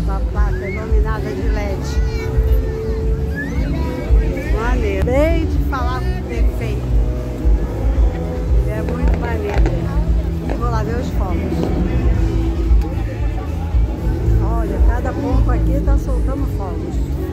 a placa iluminada de LED. Maneiro. Acabei de falar com o prefeito. É muito maneiro. Vou lá ver os fogos. Olha, cada ponto aqui está soltando fogos.